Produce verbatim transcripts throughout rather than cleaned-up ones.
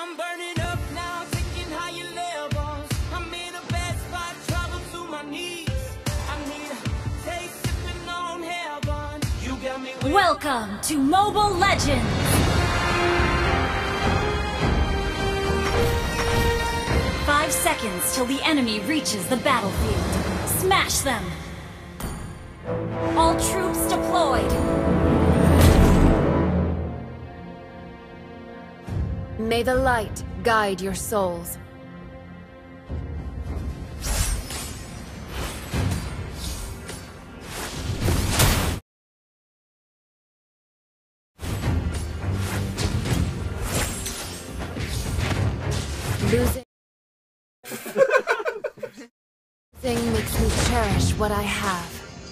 I'm burning up now, taking higher levels. I'm in a bad spot, travel to my knees. I need a taste, sipping on heaven. You got me with Welcome to Mobile Legends! Five seconds till the enemy reaches the battlefield. Smash them! All troops deployed! May the light guide your souls. Losing thing makes me cherish what I have.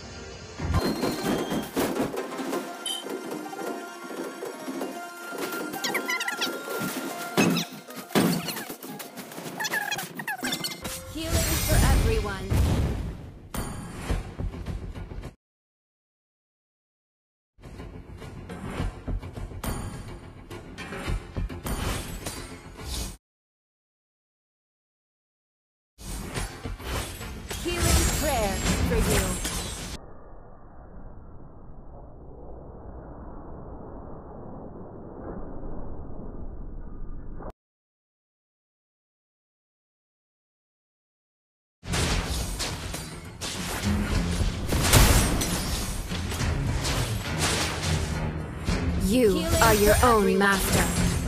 Healing for everyone. Healing prayer for you. You Healing are your for own everyone. master.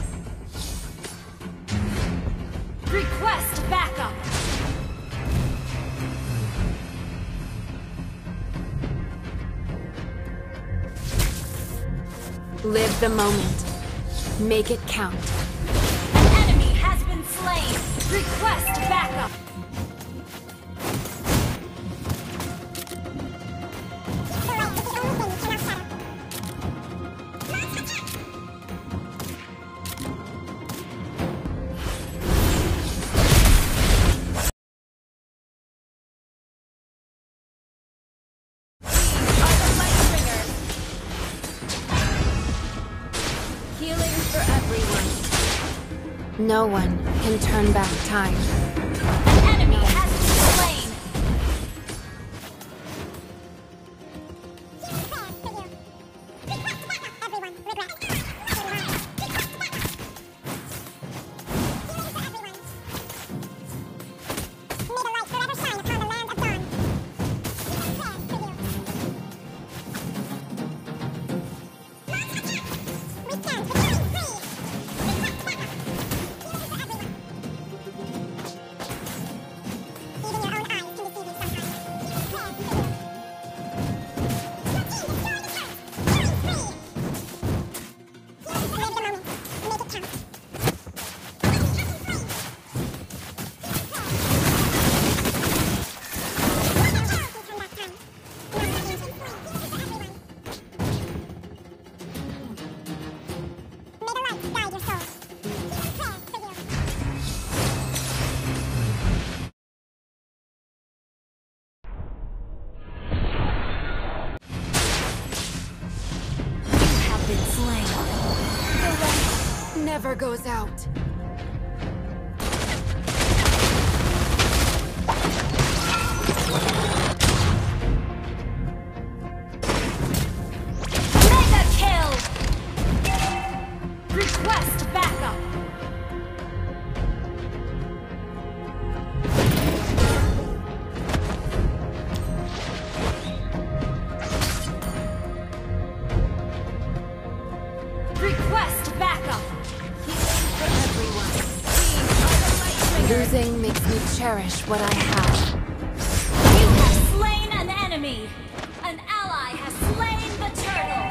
Request backup! Live the moment. Make it count. An enemy has been slain! Request backup! Healing for everyone. No one can turn back time. An enemy has been slain! Never goes out. Mega kill! Request backup! Request backup! Losing makes me cherish what I have. You have slain an enemy! An ally has slain the turtle!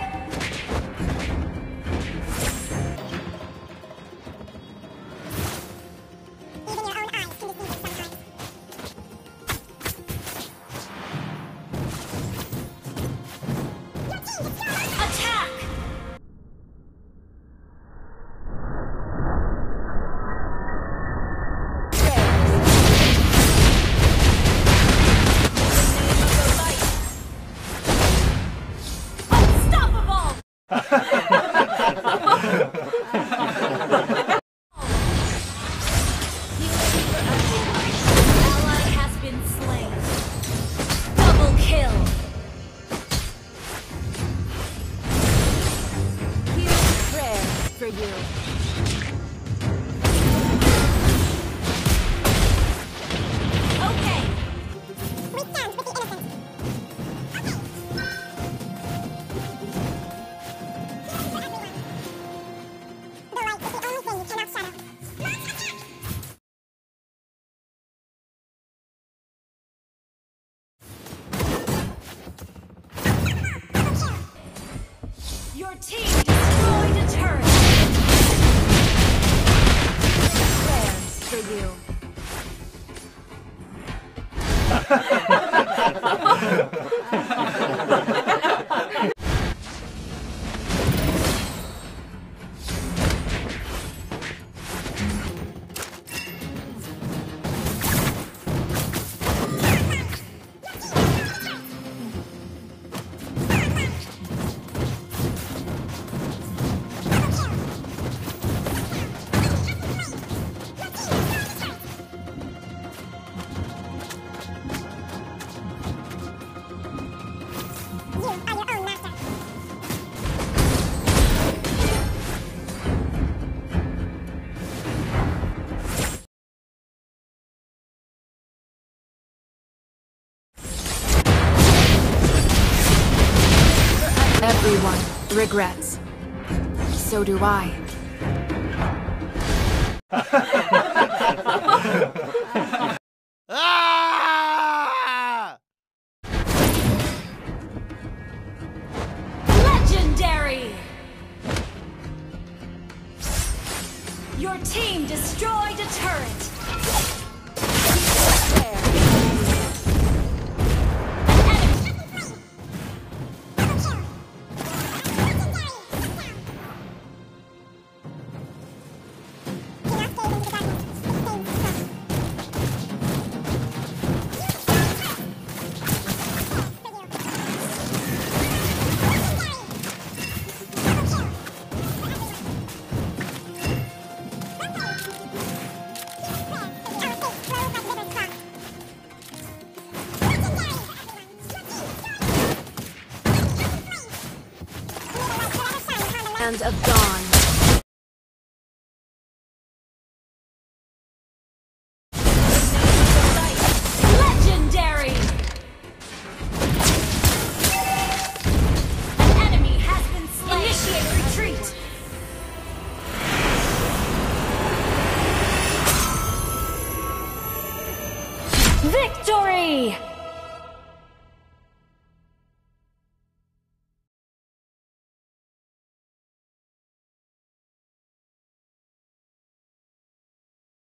Attack! for you. Okay. We stand with the innocent. The light is the only thing you cannot shadow. Launch attack! Your team destroyed a turret. Prayers for you. You are your own master. Everyone regrets. So do I. Ah! Legendary! Your team destroyed a turret. Hand of Dawn. Legendary! An enemy has been slain. Initiate retreat. Victory!